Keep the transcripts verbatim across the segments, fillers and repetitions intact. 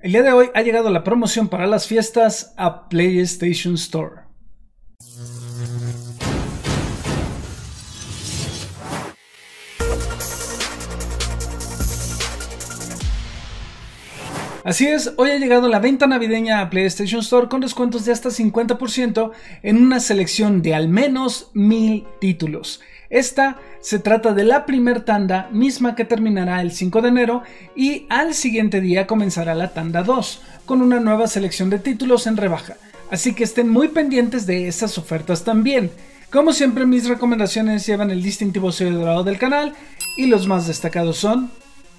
El día de hoy ha llegado la promoción para las fiestas a PlayStation Store. Así es, hoy ha llegado la venta navideña a PlayStation Store con descuentos de hasta cincuenta por ciento en una selección de al menos mil títulos. Esta se trata de la primer tanda, misma que terminará el cinco de enero, y al siguiente día comenzará la tanda dos, con una nueva selección de títulos en rebaja. Así que estén muy pendientes de esas ofertas también. Como siempre, mis recomendaciones llevan el distintivo sello dorado del canal y los más destacados son: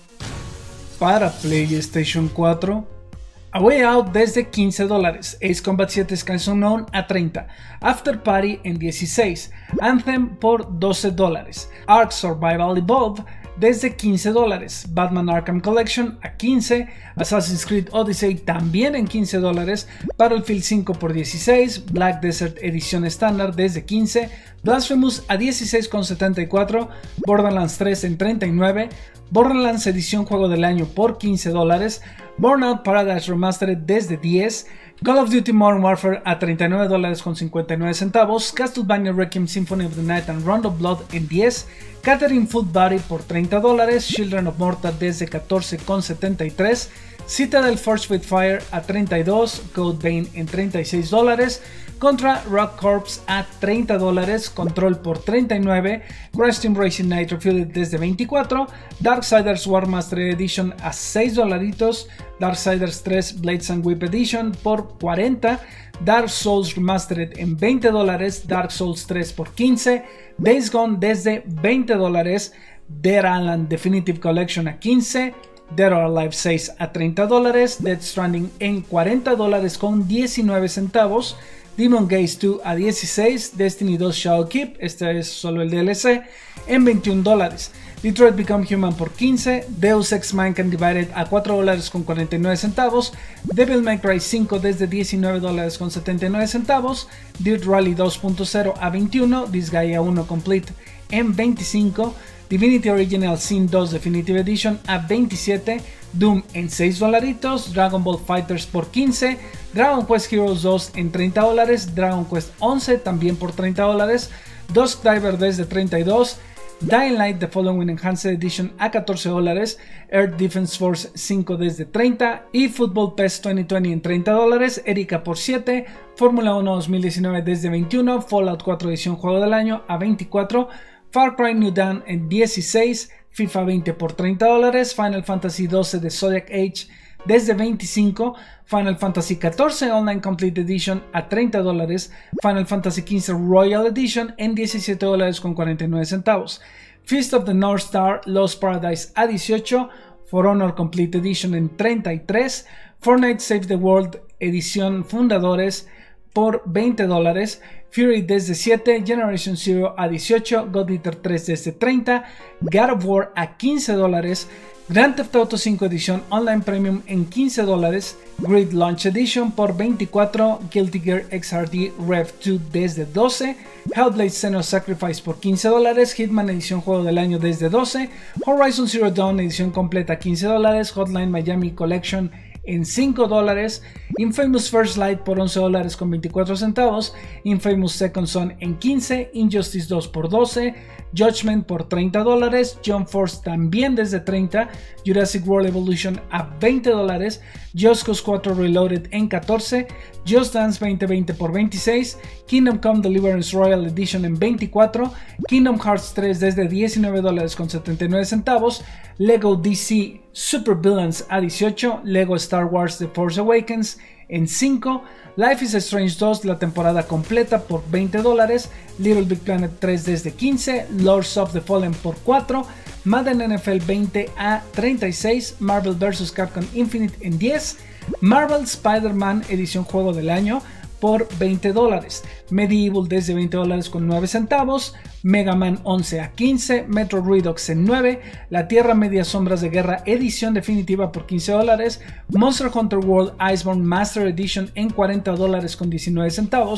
para PlayStation cuatro, A Way Out desde quince dólares, Ace Combat siete Skies Unknown a treinta, After Party en dieciséis, Anthem por doce dólares, Ark Survival Evolved desde quince dólares, Batman Arkham Collection a quince, Assassin's Creed Odyssey también en quince dólares, Battlefield cinco por dieciséis, Black Desert edición estándar desde quince, Blasphemous a dieciséis con setenta y cuatro, Borderlands tres en treinta y nueve, Borderlands edición juego del año por quince dólares, Burnout Paradise Remastered desde diez, Call of Duty Modern Warfare a treinta y nueve dólares con cincuenta y nueve centavos, Castlevania Requiem Symphony of the Night and Round of Blood en diez, Catherine Food Body por treinta dólares, Children of Morta desde catorce con setenta y tres, Citadel Forge with Fire a treinta y dos, Code Vein en treinta y seis dólares, Contra Rock Corps a treinta dólares, Control por treinta y nueve, Crash Team Racing Nitro Fueled desde veinticuatro, Darksiders War Master Edition a seis dolaritos, Darksiders tres Blades and Whip Edition por cuarenta, Dark Souls Remastered en veinte dólares, Dark Souls tres por quince, Days Gone desde veinte dólares, Dead Island Definitive Collection a quince, Dead or Alive seis a treinta dólares, Death Stranding en cuarenta dólares con diecinueve centavos, Demon Gaze dos a dieciséis, Destiny dos Shadow Keep, este es solo el D L C, en veintiún dólares, Detroit Become Human por quince, Deus Ex Mankind Divided a cuatro dólares con cuarenta y nueve centavos, Devil May Cry cinco desde diecinueve dólares con setenta y nueve centavos, Dirt Rally dos punto cero a veintiuno, Disgaea uno Complete en veinticinco, Divinity Original Sin dos Definitive Edition a veintisiete, Doom en seis dolaritos, Dragon Ball Fighters por quince, Dragon Quest Heroes dos en treinta dólares, Dragon Quest once también por treinta dólares, Dusk Diver desde treinta y dos, Dying Light The Following Enhanced Edition a catorce dólares, Earth Defense Force cinco desde treinta y Football P E S dos mil veinte en treinta dólares, Erika por siete, Fórmula uno dos mil diecinueve desde veintiuno, Fallout cuatro edición juego del año a veinticuatro, Far Cry New Dawn en dieciséis, FIFA veinte por treinta dólares, Final Fantasy doce de Zodiac Age desde veinticinco, Final Fantasy catorce Online Complete Edition a treinta dólares, Final Fantasy quince Royal Edition en diecisiete dólares con cuarenta y nueve centavos, Feast of the North Star Lost Paradise a dieciocho, For Honor Complete Edition en treinta y tres, Fortnite Save the World Edición Fundadores por veinte dólares, Fury desde siete, Generation Zero a dieciocho, God Eater tres desde treinta, God of War a quince dólares, Grand Theft Auto cinco Edición Online Premium en quince dólares, Grid Launch Edition por veinticuatro, Guilty Gear X R D Rev dos desde doce, Hellblade Senua's Sacrifice por quince dólares, Hitman Edición Juego del Año desde doce, Horizon Zero Dawn Edición Completa quince dólares, Hotline Miami Collection en cinco dólares, Infamous First Light por once dólares con veinticuatro centavos, Infamous Second Son en quince, Injustice dos por doce, Judgment por treinta dólares, Jump Force también desde treinta, Jurassic World Evolution a veinte dólares, Just Cause cuatro Reloaded en catorce, Just Dance veinte veinte por veintiséis, Kingdom Come Deliverance Royal Edition en veinticuatro, Kingdom Hearts tres desde diecinueve dólares con setenta y nueve centavos, Lego D C Super Villains a dieciocho, Lego Star Wars The Force Awakens en cinco, Life is Strange dos la temporada completa por veinte dólares, Little Big Planet tres desde quince, Lords of the Fallen por cuatro, Madden N F L veinte a treinta y seis, Marvel versus. Capcom Infinite en diez, Marvel Spider-Man edición juego del año por veinte dólares, Medieval desde veinte dólares con nueve centavos, Mega Man once a quince, Metro Redux en nueve, La Tierra Media Sombras de Guerra edición definitiva por quince dólares, Monster Hunter World Iceborne Master Edition en cuarenta dólares con diecinueve centavos,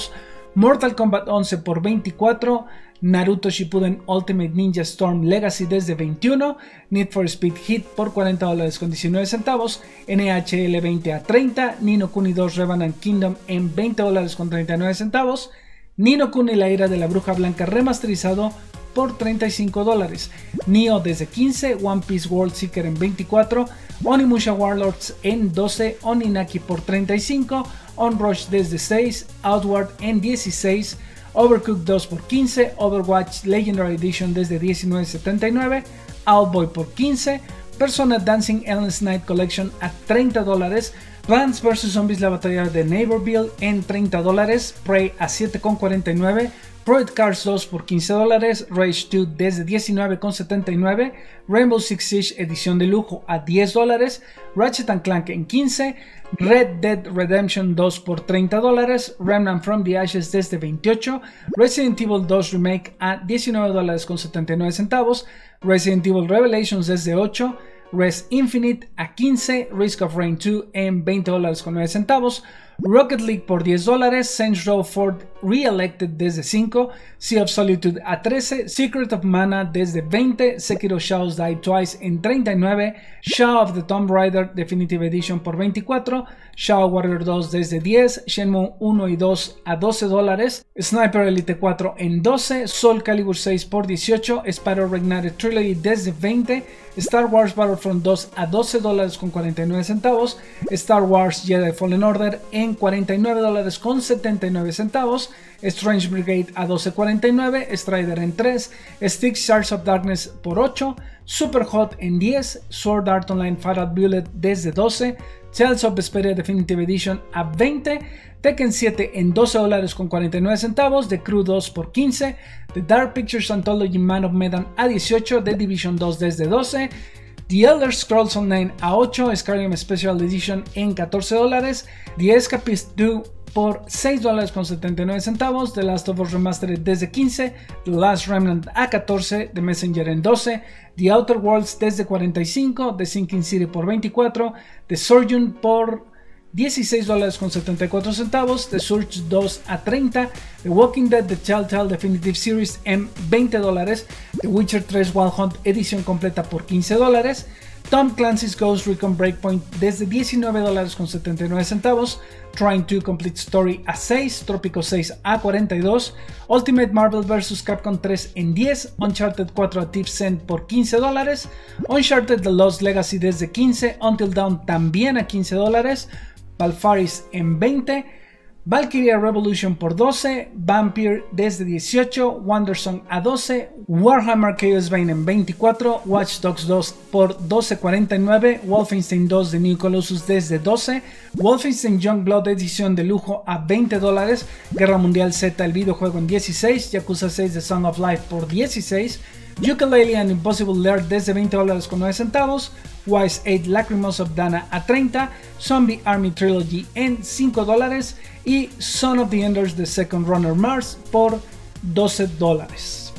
Mortal Kombat once por veinticuatro, Naruto Shippuden Ultimate Ninja Storm Legacy desde veintiuno, Need for Speed Heat por cuarenta dólares con diecinueve centavos, N H L veinte a treinta, Ni no Kuni dos Revenant Kingdom en veinte dólares con treinta y nueve centavos, Ni no Kuni La Ira de la Bruja Blanca remasterizado por treinta y cinco dólares, Nioh desde quince, One Piece World Seeker en veinticuatro, Onimusha Warlords en doce, Oninaki por treinta y cinco, Onrush desde seis, Outward en dieciséis, Overcooked dos por quince, Overwatch Legendary Edition desde diecinueve setenta y nueve, Owlboy por quince, Persona Dancing Endless Night Collection a treinta dólares, Plants versus. Zombies La Batalla de Neighborville en treinta dólares, Prey a siete con cuarenta y nueve, Project Cars dos por quince dólares, Rage dos desde diecinueve con setenta y nueve, Rainbow Six Siege edición de lujo a diez dólares, Ratchet and Clank en quince, Red Dead Redemption dos por treinta dólares, Remnant from the Ashes desde veintiocho, Resident Evil dos Remake a diecinueve dólares con setenta y nueve centavos, Resident Evil Revelations desde ocho, Res Infinite a quince, Risk of Rain dos en veinte dólares con nueve centavos, Rocket League por diez dólares, Saints Row Ford Re-Elected desde cinco, Sea of Solitude a trece, Secret of Mana desde veinte, Sekiro Shadows Die Twice en treinta y nueve, Shadow of the Tomb Raider Definitive Edition por veinticuatro, Shadow Warrior dos desde diez, Shenmue uno y dos a doce dólares, Sniper Elite cuatro en doce, Soul Calibur seis por dieciocho, Spyro Reignited Trilogy desde veinte, Star Wars Battlefront dos a doce dólares con cuarenta y nueve centavos, Star Wars Jedi Fallen Order en cuarenta y nueve dólares con setenta y nueve centavos, Strange Brigade a doce cuarenta y nueve, Strider en tres, Styx Shards of Darkness por ocho, Super Hot en diez, Sword Art Online Fatal Bullet desde doce, Tales of Vesperia Definitive Edition a veinte, Tekken siete en doce dólares con cuarenta y nueve centavos, The Crew dos por quince, The Dark Pictures Anthology Man of Medan a dieciocho, The Division dos desde doce, The Elder Scrolls Online a ocho, Skyrim Special Edition en catorce dólares, The Escapist dos por seis dólares con setenta y nueve centavos, The Last of Us Remastered desde quince, The Last Remnant a catorce, The Messenger en doce, The Outer Worlds desde cuarenta y cinco, The Sinking City por veinticuatro, The Surgeon por dieciséis dólares con setenta y cuatro centavos, The Surge dos a treinta, The Walking Dead The Telltale Definitive Series en veinte dólares, The Witcher tres Wild Hunt edición completa por quince dólares, Tom Clancy's Ghost Recon Breakpoint desde diecinueve dólares con setenta y nueve centavos, Trying to Complete Story a seis, Trópico seis a cuarenta y dos, Ultimate Marvel versus. Capcom tres en diez, Uncharted cuatro a Thief's End por quince dólares, Uncharted The Lost Legacy desde quince, Until Dawn también a quince dólares, Valfaris en veinte, Valkyria Revolution por doce, Vampire desde dieciocho, Wandersong a doce, Warhammer Chaos Bane en veinticuatro, Watch Dogs dos por doce cuarenta y nueve, Wolfenstein dos de New Colossus desde doce, Wolfenstein Youngblood edición de lujo a veinte dólares, Guerra Mundial Z el videojuego en dieciséis, Yakuza seis The Song of Life por dieciséis, Yooka-Laylee and Impossible Lair desde veinte dólares con nueve centavos, Wise eight Lacrimosa of Dana a treinta, Zombie Army Trilogy en cinco dólares y Son of the Enders The Second Runner Mars por doce dólares.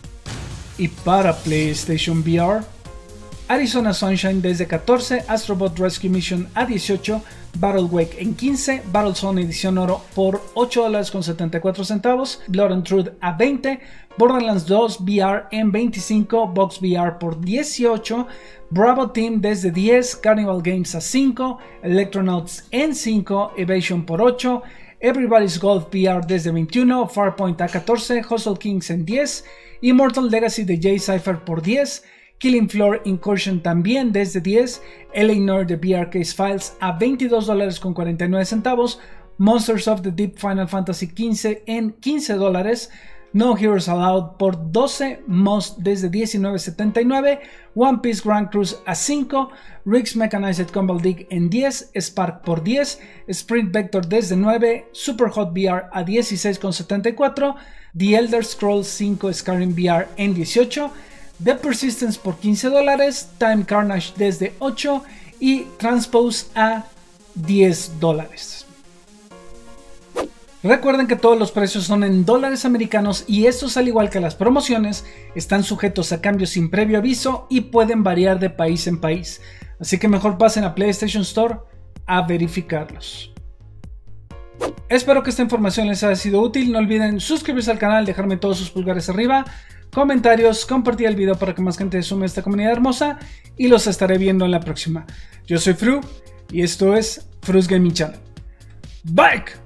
Y para PlayStation V R, Arizona Sunshine desde catorce, Astrobot Rescue Mission a dieciocho, Battle Wake en quince, Battlezone edición oro por ocho dólares con setenta y cuatro centavos, Blood and Truth a veinte, Borderlands dos V R en veinticinco, Box V R por dieciocho, Bravo Team desde diez, Carnival Games a cinco, Electronauts en cinco, Evasion por ocho, Everybody's Golf V R desde veintiuno, Farpoint a catorce, Hustle Kings en diez, Immortal Legacy de Jay Cypher por diez, Killing Floor Incursion también desde diez, L A Noire de V R Case Files a veintidós dólares con cuarenta y nueve centavos, Monsters of the Deep Final Fantasy quince en quince dólares, No Heroes Allowed por doce, Moss desde diecinueve setenta y nueve, One Piece Grand Cruise a cinco, Rigs Mechanized Combat League en diez, Spark por diez, Sprint Vector desde nueve, Super Hot V R a dieciséis con setenta y cuatro, The Elder Scrolls cinco Skyrim V R en dieciocho, The Persistence por quince dólares, Time Carnage desde ocho y Transpose a diez dólares. Recuerden que todos los precios son en dólares americanos y estos, al igual que las promociones, están sujetos a cambios sin previo aviso y pueden variar de país en país, así que mejor pasen a PlayStation Store a verificarlos. espero que esta información les haya sido útil. No olviden suscribirse al canal, dejarme todos sus pulgares arriba, comentarios, compartir el video para que más gente se sume a esta comunidad hermosa y los estaré viendo en la próxima. Yo soy Fru y esto es Fru's Gaming Channel. Bye.